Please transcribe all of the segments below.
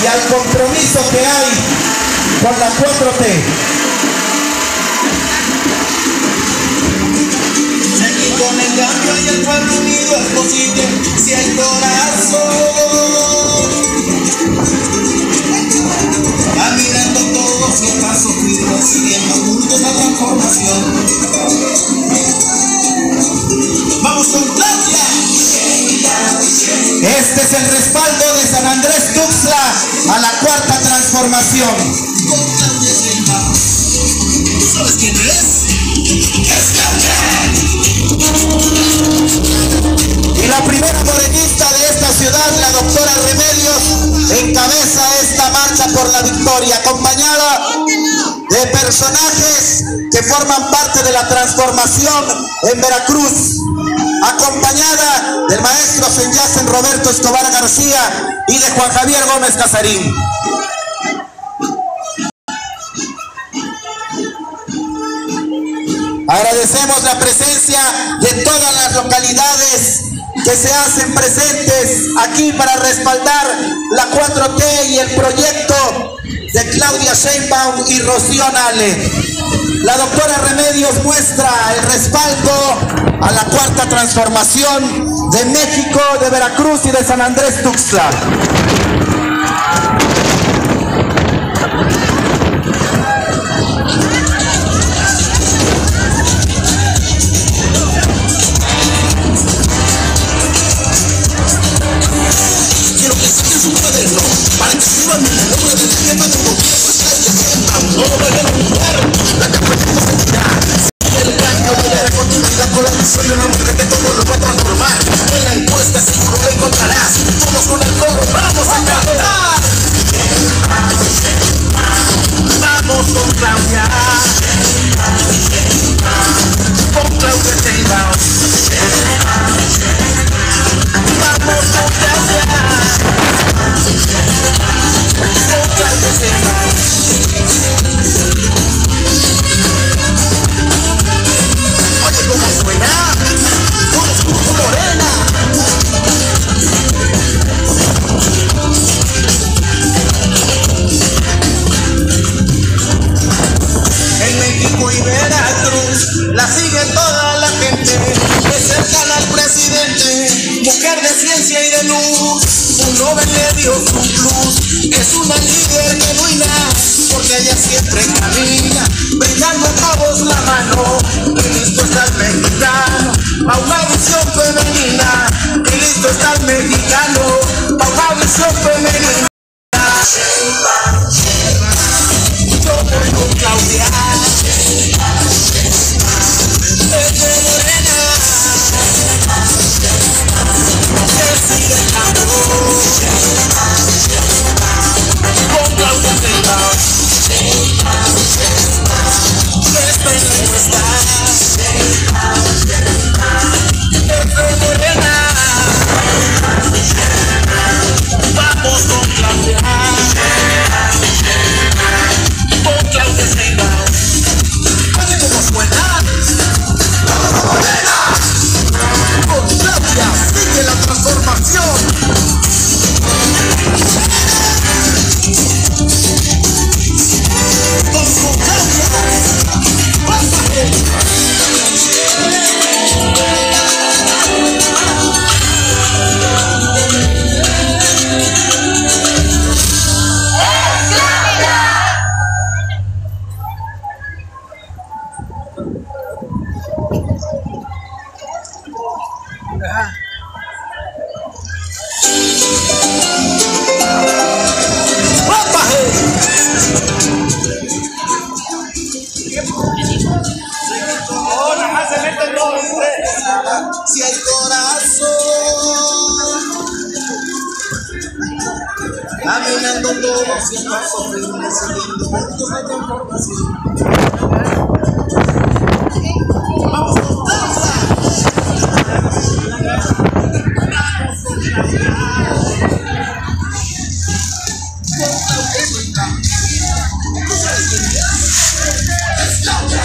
y al compromiso que hay con la 4T. Seguir con el cambio y el pueblo unido es posible si hay corazón. Caminando todos sin paso firme, siguiendo juntos la transformación. ¡Vamos con Claudia! Este es el respaldo de San Andrés Tuxtla a la 4ª transformación. Con Claudia Sheinbaum. ¿Tú sabes quién es? ¡Es Claudia! Y la primera morenista de esta ciudad, la doctora Remedios, encabeza esta marcha por la victoria, acompañada de personajes que forman parte de la transformación en Veracruz, acompañada del maestro Senyacen Roberto Escobar García y de Juan Javier Gómez Casarín. Agradecemos la presencia de todas las localidades que se hacen presentes aquí para respaldar la 4T y el proyecto de Claudia Sheinbaum y Rocío Nale. La doctora Remedios muestra el respaldo a la 4ª transformación de México, de Veracruz y de San Andrés Tuxtla. Quiero que saquen su cuaderno para que escriban el nombre del jefe del gobierno. No lo vayan a olvidar. La campaña no se tira. El cambio de la continuidad con la visión de una mujer que todo lo va a transformar. En la encuesta seguro lo encontrarás. Todos con el coro vamos a cantar. Vamos con Claudia. Con Claudia Sheinbaum. Vamos con Claudia. Con Claudia Sheinbaum. Oye, ¿cómo suena? Todos como Morena. En México y Veracruz la sigue toda la gente, de cercana al presidente, mujer de ciencia y de luz, un Nobel le dio su plus, es una líder genuina, porque ella siempre camina, brindando a todos la mano, y listo está el mexicano, a una visión femenina, y listo está el mexicano, a una visión femenina. Yo voy con Claudia. Es de Morena. Que sigue el amor. Con Claudia Sheinbaum. Esta es la encuesta. Es de Morena. Vamos con Claudia. Con Claudia Sheinbaum. Oye, ¿cómo suena? Con Claudia sigue la transformación. Con Claudia. Pásale. Si hay corazón, caminando todos sin paso firme, siguiendo juntos la transformación. Vamos con Claudia. Vamos con Claudia. Con Claudia Sheinbaum. ¿Tú sabes quién es? Es Claudia.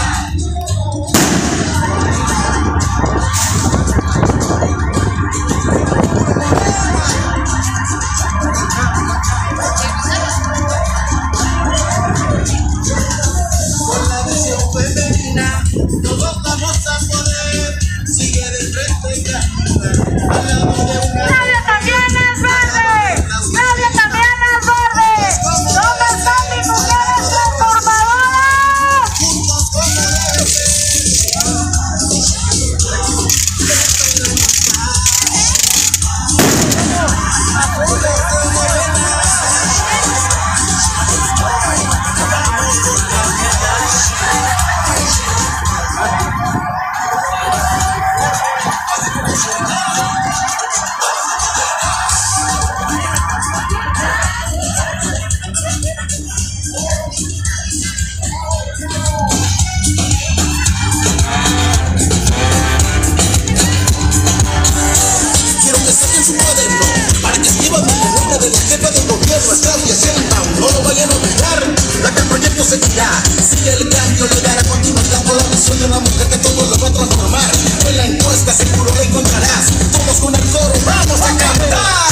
jefa del gobierno es Claudia Sheinbaum, no lo vayan a olvidar. La que el proyecto seguirá, sigue el cambio, le dará continuidad por la visión de una mujer que todo lo va a transformar. En la encuesta seguro la encontrarás, todos con el coro vamos a cantar.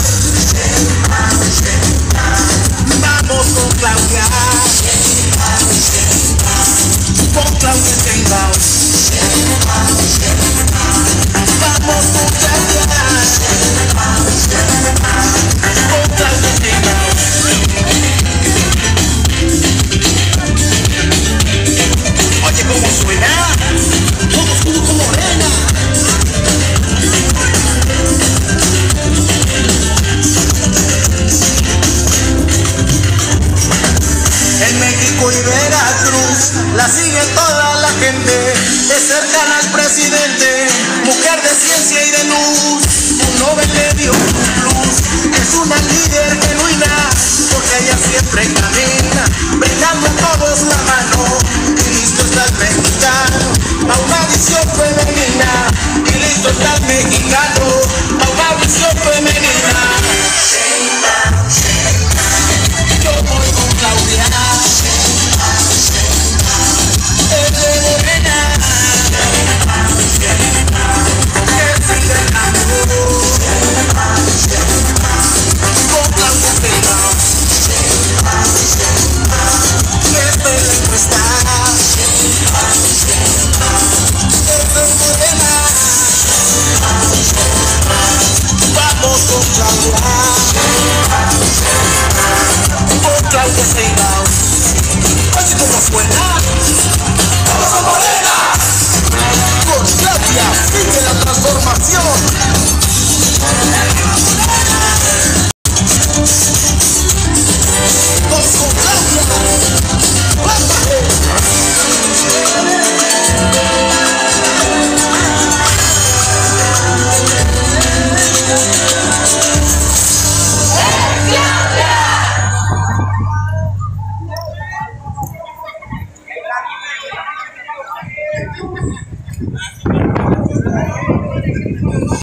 Vamos con Claudia, con Claudia Sheinbaum. Vamos con Claudia, con Claudia Sheinbaum. Oye, ¿cómo suena? Todos juntos como Morena. En México y Veracruz la sigue toda la gente, es cercana al presidente, mujer de ciencia y de luz, un Nobel le dio un plus, es una líder genuina, porque ella siempre camina, brindando a todos la mano, y listo está el mexicano, a una visión femenina, y listo está el mexicano, a una visión femenina. Yo voy con Claudia, es de Morena, que sigue el amor, con Claudia Sheinbaum, que es de la encuesta, es de Morena, vamos con Claudia, con Claudia Sheinbaum. Oye, ¿cómo suena?